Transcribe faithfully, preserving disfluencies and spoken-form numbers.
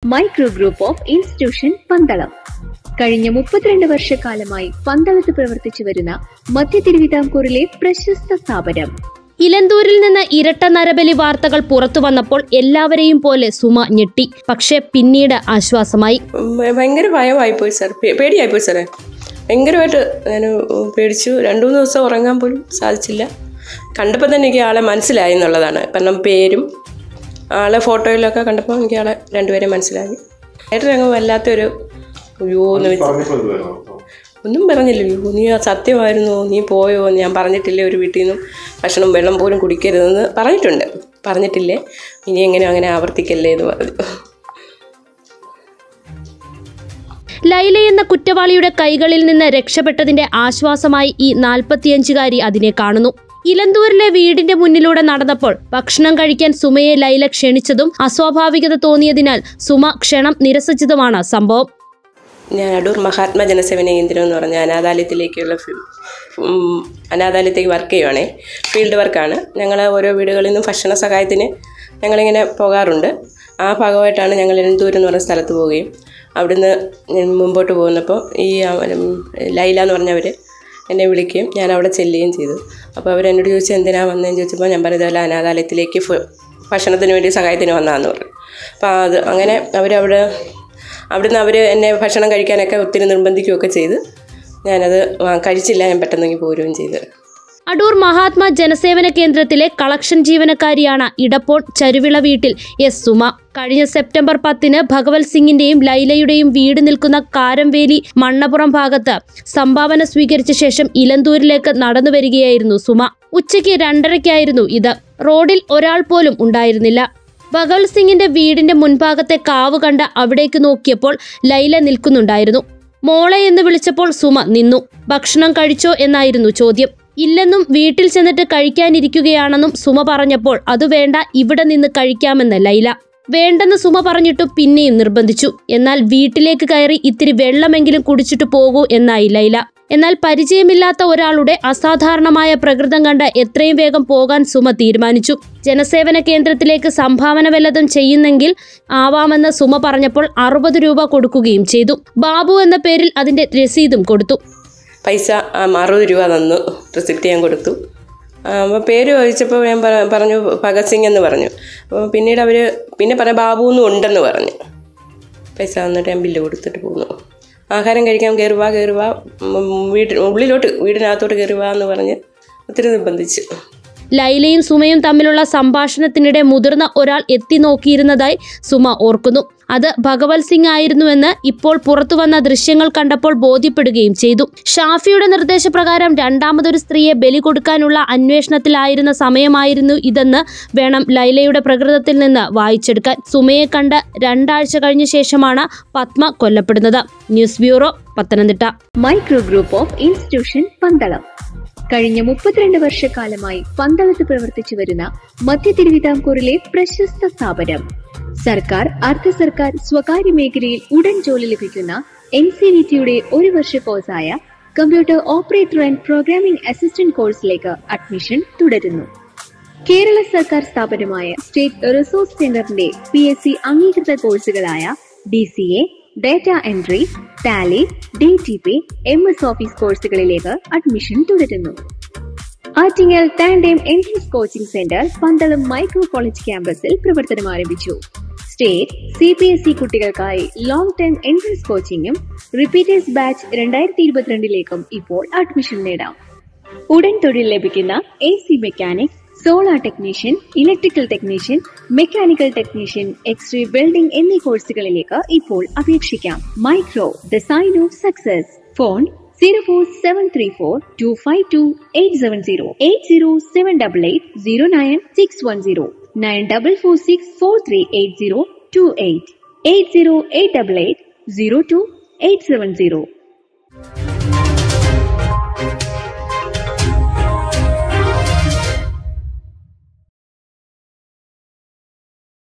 Micro group of institution Pandalam കഴിഞ്ഞ മുപ്പത്തിരണ്ട് വർഷക്കാലമായി പന്തളത്ത് പ്രവർത്തിച്ചു വരുന്ന മധ്യ തിരുവിതാംകൂറിലെ പ്രശസ്ത സ്ഥാപനം. ഇലന്തൂരിൽ നിന്ന് ഇരട്ട നരബലി വാർത്തകൾ പുറത്തു വന്നപ്പോൾ എല്ലാവരെയും പോലെ സുമ ഞെട്ടി. പക്ഷെ പിന്നീട് ആശ്വാസമായി. ഭയങ്കര ഭയമായി പോയി സാർ, പേടിയായി പോയി സാറേ. ഭയങ്കരമായിട്ട് ഞാൻ പേടിച്ചു. രണ്ടു മൂന്ന് ദിവസം ഉറങ്ങാൻ പോലും സാധിച്ചില്ല. കണ്ടപ്പോൾ തന്നെ എനിക്ക് ആളെ മനസ്സിലായി എന്നുള്ളതാണ്. കാരണം പേരും ആളെ ഫോട്ടോയിലൊക്കെ കണ്ടപ്പോൾ എനിക്ക് ആളെ രണ്ടുപേരെ മനസ്സിലായി. ഏട്ടനങ്ങ് വല്ലാത്തൊരു അയ്യോ എന്ന് വെച്ച് ഒന്നും പറഞ്ഞില്ലല്ലോ. നീ സത്യമായിരുന്നോ, നീ പോയോ, ഞാൻ പറഞ്ഞിട്ടില്ലേ ഒരു വീട്ടിൽ നിന്നും ഭക്ഷണം വെള്ളം പോലും കുടിക്കരുതെന്ന് പറഞ്ഞിട്ടുണ്ട്. പറഞ്ഞിട്ടില്ലേ, ഇനി എങ്ങനെ അങ്ങനെ ആവർത്തിക്കല്ലേ എന്ന് പറഞ്ഞു. ലൈല എന്ന കുറ്റവാളിയുടെ കൈകളിൽ നിന്ന് രക്ഷപ്പെട്ടതിന്റെ ആശ്വാസമായി ഈ നാൽപ്പത്തിയഞ്ചുകാരി അതിനെ കാണുന്നു. ഇലന്തൂരിലെ വീടിന്റെ മുന്നിലൂടെ നടന്നപ്പോൾ ഭക്ഷണം കഴിക്കാൻ സുമയെ ലൈല ക്ഷണിച്ചതും അസ്വാഭാവികത തോന്നിയതിനാൽ സുമ ക്ഷണം നിരസിച്ചതുമാണ് സംഭവം. ഞാൻ അടൂർ മഹാത്മാ ജനസേവന കേന്ദ്രം എന്ന് പറഞ്ഞ അനാഥാലയത്തിലേക്കുള്ള അനാഥാലയത്തേക്ക് വർക്ക് ചെയ്യുവാണേ. ഫീൽഡ് വർക്കാണ്. ഞങ്ങൾ ഓരോ വീടുകളിൽ നിന്നും ഭക്ഷണ സഹായത്തിന് ഞങ്ങളിങ്ങനെ പോകാറുണ്ട്. ആ ഭാഗമായിട്ടാണ് ഞങ്ങൾ ഇലന്തൂർ എന്ന് പറഞ്ഞ സ്ഥലത്ത് പോവുകയും അവിടുന്ന് മുമ്പോട്ട് പോകുന്നപ്പോൾ ഈ ലൈല എന്ന് പറഞ്ഞവർ എന്നെ വിളിക്കുകയും ഞാൻ അവിടെ ചെല്ലുകയും ചെയ്തു. അപ്പോൾ അവരെന്നോട് ചോദിച്ചു എന്തിനാണ് വന്നതെന്ന് ചോദിച്ചപ്പോൾ ഞാൻ പറഞ്ഞതല്ല, അനാഥാലയത്തിലേക്ക് ഭക്ഷണത്തിന് വേണ്ടി സഹായത്തിന് വന്നതെന്ന് പറഞ്ഞു. അപ്പോൾ അത് അങ്ങനെ അവരവിടെ അവിടുന്ന് അവർ എന്നെ ഭക്ഷണം കഴിക്കാനൊക്കെ ഒത്തിരി നിർബന്ധിക്കുകയൊക്കെ ചെയ്ത് ഞാനത് കഴിച്ചില്ല. ഞാൻ പെട്ടെന്ന് പോരുകയും ചെയ്തു. അടൂർ മഹാത്മാ ജനസേവന കേന്ദ്രത്തിലെ കളക്ഷൻ ജീവനക്കാരിയാണ് ഇടപ്പോൾ ചരുവിള വീട്ടിൽ എസ് സുമ. കഴിഞ്ഞ സെപ്റ്റംബർ പത്തിന് ഭഗവത് സിംഗിന്റെയും ലൈലയുടെയും വീട് നിൽക്കുന്ന കാരംവേലി മണ്ണപ്പുറം ഭാഗത്ത് സംഭാവന സ്വീകരിച്ച ശേഷം ഇലന്തൂരിലേക്ക് നടന്നു വരികയായിരുന്നു സുമ. ഉച്ചയ്ക്ക് രണ്ടരയ്ക്കായിരുന്നു ഇത്. റോഡിൽ ഒരാൾ പോലും ഉണ്ടായിരുന്നില്ല. ഭഗവത് സിംഗിന്റെ വീടിന്റെ മുൻഭാഗത്തെ കാവ് കണ്ട് അവിടേക്ക് നോക്കിയപ്പോൾ ലൈല നിൽക്കുന്നുണ്ടായിരുന്നു. മോളെ എന്ന് വിളിച്ചപ്പോൾ സുമ നിന്നു. ഭക്ഷണം കഴിച്ചോ എന്നായിരുന്നു ചോദ്യം. ഇല്ലെന്നും വീട്ടിൽ ചെന്നിട്ട് കഴിക്കാനിരിക്കുകയാണെന്നും സുമ പറഞ്ഞപ്പോൾ അത് വേണ്ട, ഇവിടെ നിന്ന് കഴിക്കാമെന്ന് ലൈല. വേണ്ടെന്ന് സുമ പറഞ്ഞിട്ടു പിന്നെയും നിർബന്ധിച്ചു. എന്നാൽ വീട്ടിലേക്ക് കയറി ഇത്തിരി വെള്ളമെങ്കിലും കുടിച്ചിട്ട് പോകൂ എന്നായി ലൈല. എന്നാൽ പരിചയമില്ലാത്ത ഒരാളുടെ അസാധാരണമായ പ്രകൃതം കണ്ട് എത്രയും വേഗം പോകാൻ സുമ തീരുമാനിച്ചു. ജനസേവന കേന്ദ്രത്തിലേക്ക് സംഭാവന വല്ലതും ചെയ്യുന്നെങ്കിൽ ആവാമെന്ന് സുമ പറഞ്ഞപ്പോൾ അറുപത് രൂപ കൊടുക്കുകയും ചെയ്തു. ബാബു എന്ന പേരിൽ അതിന്റെ രസീതും കൊടുത്തു. പൈസ അറുപത് രൂപ തന്നു. റെസിപ്റ്റ് ഞാൻ കൊടുത്തു. അപ്പോൾ പേര് ചോദിച്ചപ്പോൾ ഞാൻ പറഞ്ഞു ഭഗത് സിംഗ് എന്ന് പറഞ്ഞു. അപ്പോൾ പിന്നീട് അവർ പിന്നെ പറഞ്ഞ ബാബു എന്നും ഉണ്ടെന്ന് പറഞ്ഞു. പൈസ തന്നിട്ട് ഞാൻ ബില്ല് കൊടുത്തിട്ട് പോന്നു. ആഹാരം കഴിക്കാൻ കയറുക കയറുക വീട്ടിൽ ഉള്ളിലോട്ട് വീടിനകത്തോട്ട് കയറുക എന്ന് പറഞ്ഞ് ഒത്തിരി നിർബന്ധിച്ചു. ലൈലയും സുമയും തമ്മിലുള്ള സംഭാഷണത്തിനിടെ മുതിർന്ന ഒരാൾ എത്തി നോക്കിയിരുന്നതായി സുമ ഓർക്കുന്നു. അത് ഭഗവത് സിംഗ് ആയിരുന്നുവെന്ന് ഇപ്പോൾ പുറത്തുവന്ന ദൃശ്യങ്ങൾ കണ്ടപ്പോൾ ബോധ്യപ്പെടുകയും ചെയ്തു. ഷാഫിയുടെ നിർദ്ദേശപ്രകാരം രണ്ടാമതൊരു സ്ത്രീയെ ബലി കൊടുക്കാനുള്ള അന്വേഷണത്തിലായിരുന്ന സമയമായിരുന്നു ഇതെന്ന് വേണം ലൈലയുടെ പ്രകൃതത്തിൽ നിന്ന് വായിച്ചെടുക്കാൻ. സുമയെ കണ്ട് രണ്ടാഴ്ച കഴിഞ്ഞ ശേഷമാണ് പത്മ കൊല്ലപ്പെടുന്നത്. News bureau, Pathanamthitta. Micro group of institution Pandalam കഴിഞ്ഞ മുപ്പത്തിരണ്ട് വർഷക്കാലമായി പന്തളത്ത് പ്രവർത്തിച്ചു വരുന്ന മധ്യ തിരുവിതാംകൂറിലെ പ്രശസ്ത സ്ഥാപനം. സർക്കാർ, അർദ്ധ സർക്കാർ, സ്വകാര്യ മേഖലയിൽ ഉടൻ ജോലി ലഭിക്കുന്ന എൻ സി വി ടിയുടെ ഒരു വർഷ കോഴ്സായ computer operator and programming assistant കോഴ്സിലേക്ക് അഡ്മിഷൻ തുടരുന്നു. കേരള സർക്കാർ സ്ഥാപനമായ സ്റ്റേറ്റ് റിസോഴ്സ് സെന്ററിന്റെ പി എസ് സി അംഗീകൃത കോഴ്സുകളായ D C A, data entry, Tally, D T P, M S office കോഴ്സുകളിലേക്ക് അഡ്മിഷൻ തുടരുന്നു. Attingal tandem entrance coaching centre Pandalam micro college ക്യാമ്പസിൽ പ്രവർത്തനം ആരംഭിച്ചു. State, C P S E കുട്ടികൾക്കായി ലോങ് ടേം എൻട്രൻസ് കോച്ചിങ്ങും റിപ്പീറ്റേഴ്സ് ബാച്ച് രണ്ടായിരത്തി ഇരുപത്തിരണ്ടിലേക്കും ഇപ്പോൾ അഡ്മിഷൻ നേടാം. ഉടൻ തൊഴിൽ ലഭിക്കുന്ന A C mechanic, solar technician, electrical technician, mechanical technician, X-ray welding എന്നീ കോഴ്സുകളിലേക്ക് ഇപ്പോൾ അപേക്ഷിക്കാം. Micro, the sign of success. Phone zero four seven three four two five two eight seven zero eight zero seven eight eight zero nine six one zero nine double four six four three eight zero two eight eight zero eight eight eight zero two eight seven zero.